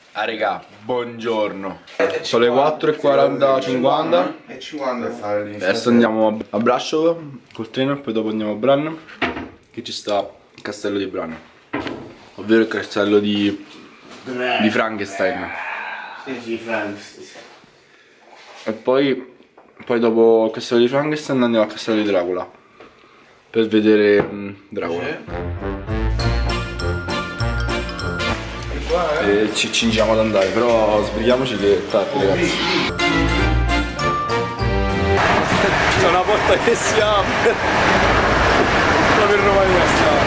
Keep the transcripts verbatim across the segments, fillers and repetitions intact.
Ah regà, buongiorno. Sono le quattro e quaranta, cinquanta. E cinquanta fare lì. Adesso andiamo a Brasov col treno e poi dopo andiamo a Bran. Che ci sta il castello di Bran, ovvero il castello di, di Frankenstein. Sì, sì, Frankenstein. E poi, poi dopo il castello di Frankenstein andiamo al castello di Dracula per vedere mh, Dracula. E ci cingiamo ad andare, però sbrighiamoci che è tardi, ragazzi. C'è una porta che si apre proprio in Romania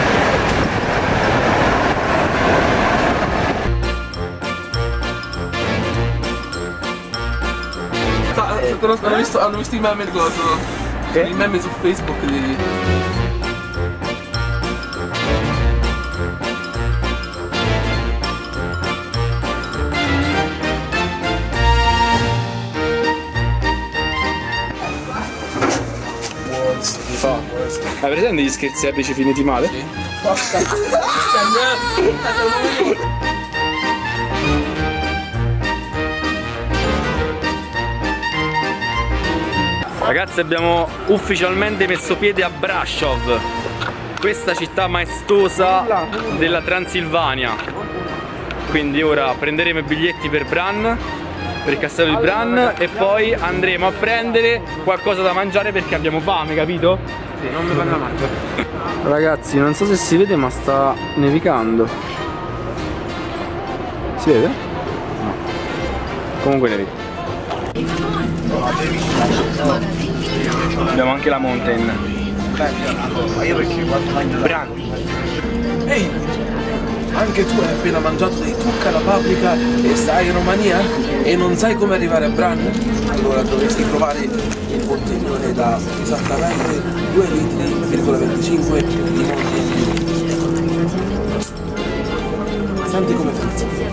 sta. Conosco, hanno, visto, hanno visto i meme di cosa? Che? I meme su Facebook di... fa. Hai presente gli scherzi epici finiti male? Sì. Ragazzi, abbiamo ufficialmente messo piede a Brasov, questa città maestosa della Transilvania. Quindi ora prenderemo i biglietti per Bran, per il castello di Bran, e poi andremo a prendere qualcosa da mangiare perché abbiamo fame, capito? Sì, non mi fanno la mangiare. Ragazzi, non so se si vede ma sta nevicando. Si vede? No. Comunque nevica. Abbiamo anche la mountain. Ma io perché quando mangio Bran. Ehi! Anche tu hai appena mangiato dei tucca alla paprika e stai in Romania? E non sai come arrivare a Bran? Allora dovresti provare il bottiglione da esattamente due litri e venticinque di Mountain Dew. Senti come funziona.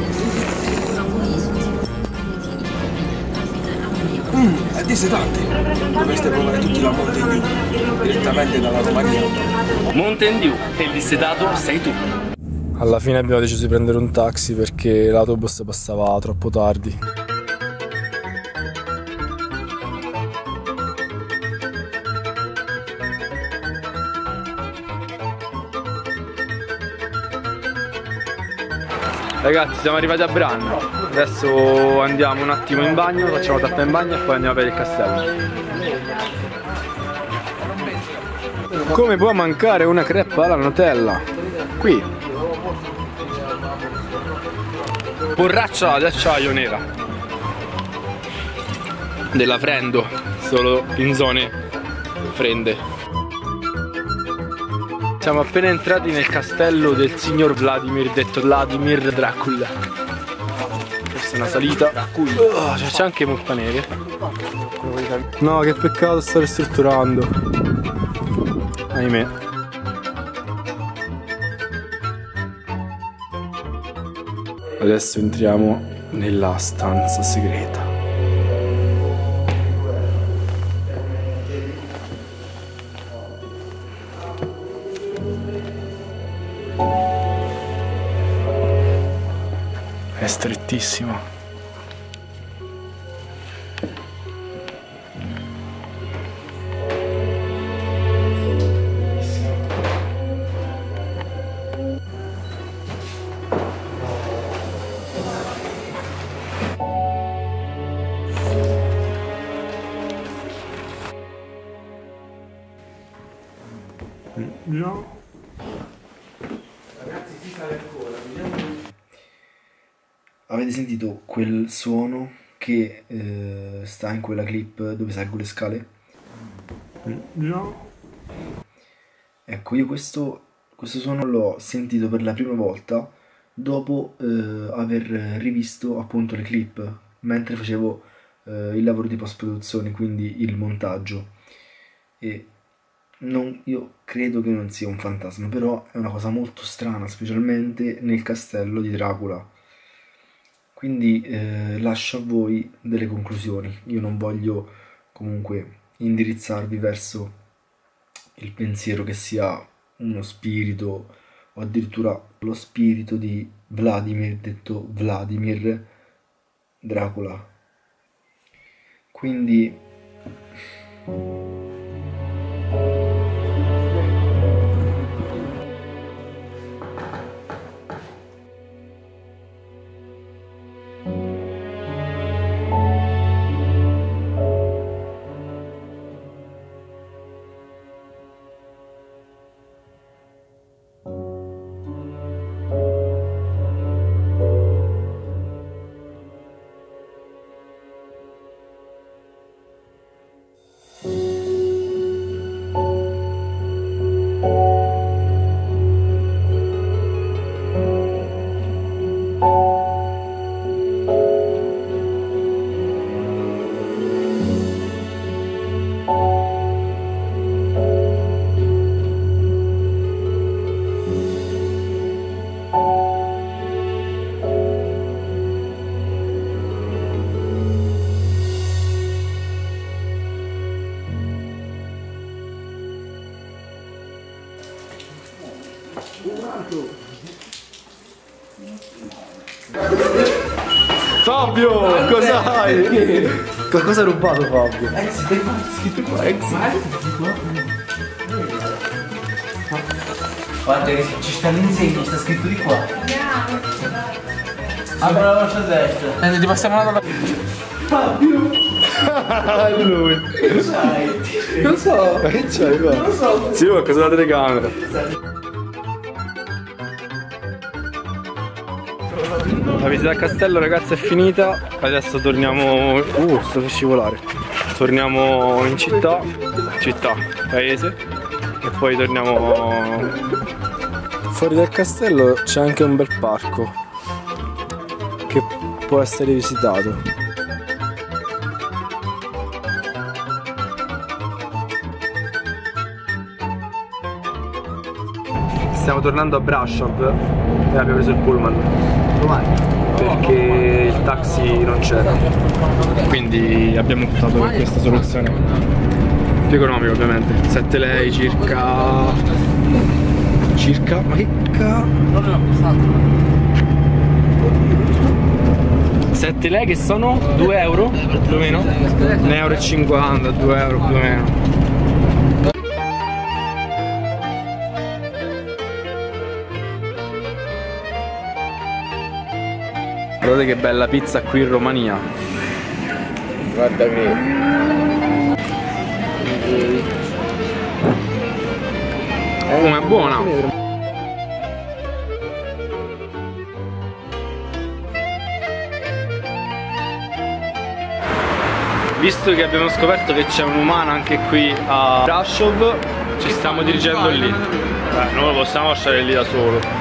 Mmm, è dissetante. Dovreste provare tutti la Mountain Dew direttamente dalla Romania. Mountain Dew, e il dissetato sei tu. Alla fine abbiamo deciso di prendere un taxi perché l'autobus passava troppo tardi. Ragazzi, siamo arrivati a Bran. Adesso andiamo un attimo in bagno, facciamo tappa in bagno e poi andiamo per il castello. Come può mancare una crepa alla Nutella? Qui. Borraccia di acciaio nera della Frendo, solo in zone fredde. Siamo appena entrati nel castello del signor Vladimir, detto Vladimir Dracula. Questa è una salita. Oh, c'è anche molta neve. No, che peccato, sta ristrutturando. Ahimè. Adesso entriamo nella stanza segreta. È strettissimo. No. Ragazzi, si sale ancora, vediamo. Avete sentito quel suono che eh, sta in quella clip dove salgo le scale? No. Ecco, io questo, questo suono l'ho sentito per la prima volta dopo eh, aver rivisto appunto le clip mentre facevo eh, il lavoro di post-produzione, quindi il montaggio. E non, io credo che non sia un fantasma, però è una cosa molto strana, specialmente nel castello di Dracula. Quindi eh, lascio a voi delle conclusioni. Io non voglio comunque indirizzarvi verso il pensiero che sia uno spirito o addirittura lo spirito di Vladimir, detto Vladimir Dracula. Quindi Fabio, cosa hai? Cosa ha rubato Fabio? Ex, scritto qua, ex. Guarda che ci sta l'insegno, sta scritto di qua. Apri la vostra destra. Eh, ti passiamo una dalla... Fabio! È lui! Che c'hai? Non so. Ma che c'hai qua? Non so. Sì, qualcosa della telecamera. La visita al castello, ragazzi, è finita. Adesso torniamo. Uh, sto per scivolare. Torniamo in città, città, paese. E poi torniamo. Fuori dal castello c'è anche un bel parco che può essere visitato. Stiamo tornando a Brasov e abbiamo preso il pullman perché il taxi non c'era, quindi abbiamo optato per questa soluzione più economica, ovviamente. Sette lei circa circa ma che ca... sette lei che sono due euro più o meno, un euro e cinquanta, due euro più o meno. Guardate che bella pizza qui in Romania. Guarda che... Come è buona. Visto che abbiamo scoperto che c'è un umano anche qui a Brasov, ci stiamo dirigendo lì. Beh, non lo possiamo lasciare lì da solo.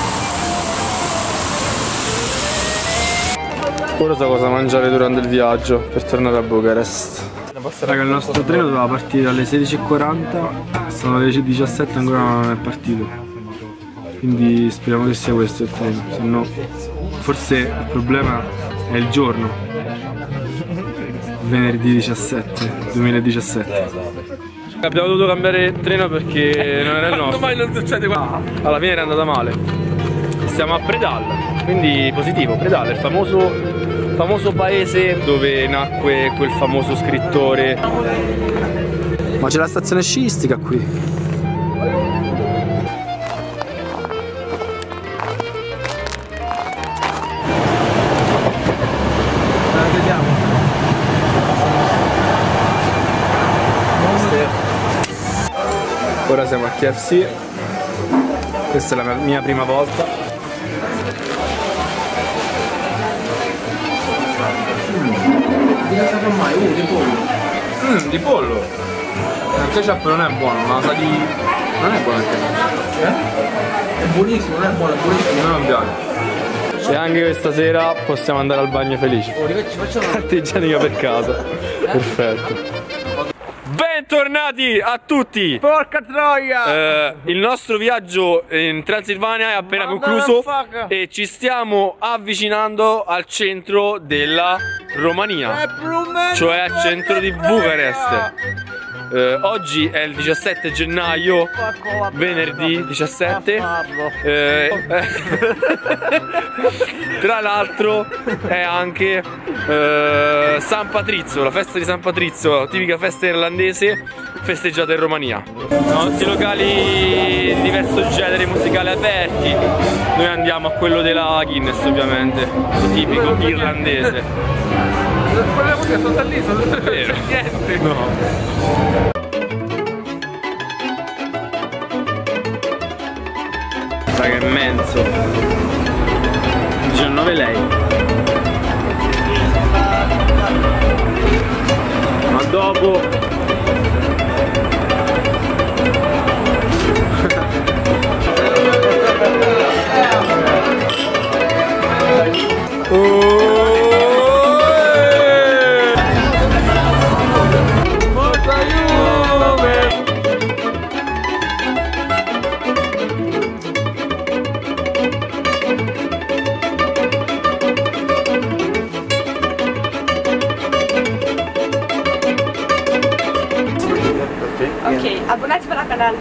Ora so cosa mangiare durante il viaggio per tornare a Bucarest. Raga, il nostro treno doveva partire alle sedici e quaranta, sono le diciassette e ancora non è partito. Quindi speriamo che sia questo il treno, se no forse il problema è il giorno. Venerdì diciassette duemiladiciassette. Abbiamo dovuto cambiare treno perché non era il nostro. Mai non succede qua. Alla fine era andata male. Siamo a Predal, quindi positivo. Predal è il famoso famoso paese dove nacque quel famoso scrittore. Ma c'è la stazione sciistica qui. Vediamo. Ora siamo a K F C. Questa è la mia prima volta. Di cosa fa mai? Uh, di pollo. Mmm, di pollo. Il ketchup non è buono, ma sa di... non è buono il ketchup. Eh? È buonissimo, non è buono, è buonissimo. Non mi piace. E anche questa sera possiamo andare al bagno felici. Carta igienica per casa. Perfetto. Bentornati a tutti! Porca troia! Eh, il nostro viaggio in Transilvania è appena concluso e ci stiamo avvicinando al centro della Romania, cioè al centro di Bucarest. Eh, oggi è il diciassette gennaio, venerdì diciassette. Eh, eh, tra l'altro è anche eh, San Patrizio, la festa di San Patrizio, tipica festa irlandese festeggiata in Romania. Nostri locali di diverso genere musicale aperti. Noi andiamo a quello della Guinness, ovviamente, tipico irlandese. Quella musica sono lì, sono vero? Niente. No. Che è immenso. diciannove lei. Ma dopo oh! Ok, abbonatevi al canale.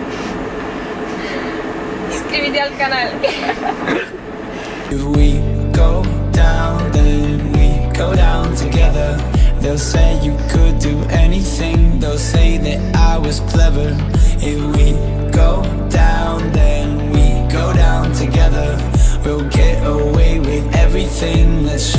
Iscriviti al canale. If we go down, then we go down together. They'll say you could do anything. They'll say that I was clever. If we go down, then we go down together. We'll get away with everything. Let's